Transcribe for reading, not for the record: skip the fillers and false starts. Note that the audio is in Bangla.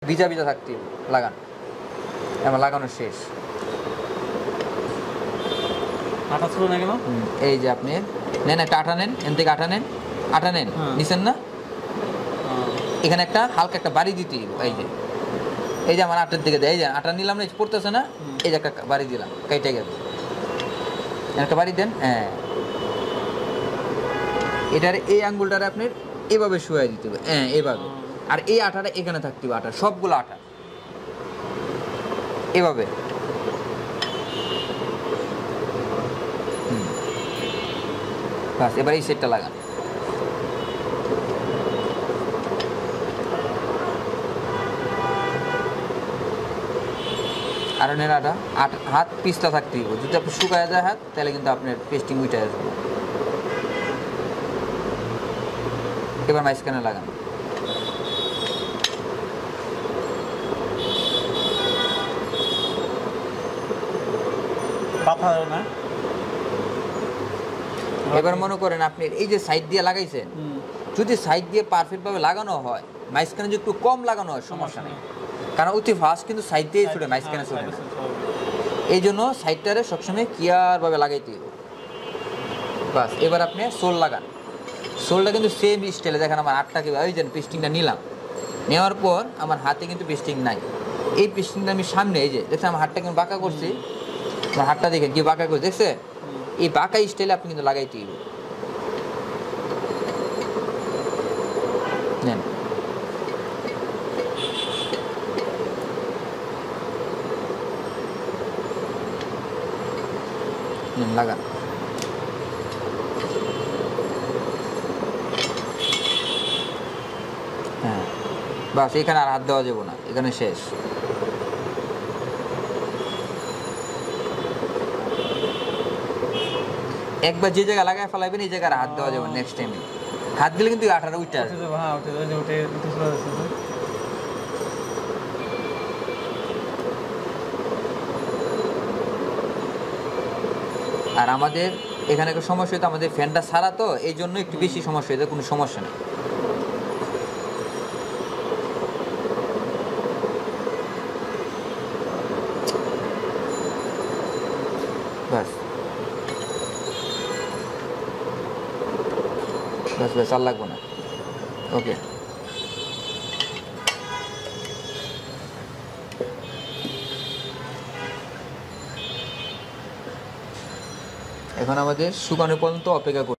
ভিজা ভিজা থাকতে লাগান। আমার লাগানো শেষ। আটা ছিল না কেন? এই যে আপনি নেন একটা আটা নেন, এন থেকে আটা নেন, আটা নেন, নিছেন না? এখানে একটা হালকা একটা বাড়ি দিতে, এই যে আমার আটার দিকে দেয়, এই যে আটা নিলাম না, পড়তেছে না, এই যে একটা বাড়ি দিলাম, কেটে গেল, একটা বাড়ি দেন। হ্যাঁ, এটার এই আঙ্গুলটারে আপনার এভাবে শুয়ে দিতে হবে, হ্যাঁ এভাবে। আর এই আটাটা এখানে থাকতে হবে, আটা সবগুলো আটা এভাবে। বাস, এবার এই সেটটা লাগান। আয়রনের আটা হাত পিছটা থাকতে হবে, যদি আপনি শুকায় যায় হাত, তাহলে কিন্তু আপনার পেস্টিং উঠে আসবে। এবার মাঝখানে লাগান। এবার মনে করেন আপনি এই যে সাইড দিয়ে লাগাইছেন, যদি সাইড দিয়ে পারফেক্টভাবে লাগানো হয়, মাঝখানে যদি একটু কম লাগানো হয় সমস্যা নেই, কারণ অতি ফাস্ট কিন্তু সাইড দিয়ে ছুটে, মাঝখানে ছুটে না। এই জন্য সাইডটারে সবসময় ক্লিয়ারভাবে লাগাইতে হবে। বাস, এবার আপনি সোল লাগান। সোলটা কিন্তু সেম স্টাইলে, দেখেন আমার হাতটা কীভাবে, ওই যে পেস্টিংটা নিলাম, নেওয়ার পর আমার হাতে কিন্তু পেস্টিং নাই, এই পেস্টিংটা আমি সামনে, এই যে দেখছেন আমার হাতটা কিন্তু বাঁকা করছি, আমার হাতটা দেখেন কি বাঁকা করছে, দেখছে? এই বাঁকা স্টাইলে আপনি কিন্তু লাগাইতে হবে। নেন, লাগান। হ্যাঁ, বাস, এখানে আর হাত দেওয়া যাবে না, এখানে শেষ। একবার যে জায়গায় লাগায় ফেলাবেন, এই জায়গায় হাত দেওয়া যাবে নেক্সট টাইমে। হাত দিলে কিন্তু আঠাটা উঠে আসবে। আর আমাদের এখানে একটা সমস্যা হতো, আমাদের ফ্যানটা ছাড়া তো, এই জন্য একটু বেশি সমস্যা হতো, কোনো সমস্যা নেই। বাস বাস বাস, আর লাগবো না। ওকে, এখন আমাদের শুকানো পর্যন্ত অপেক্ষা করব।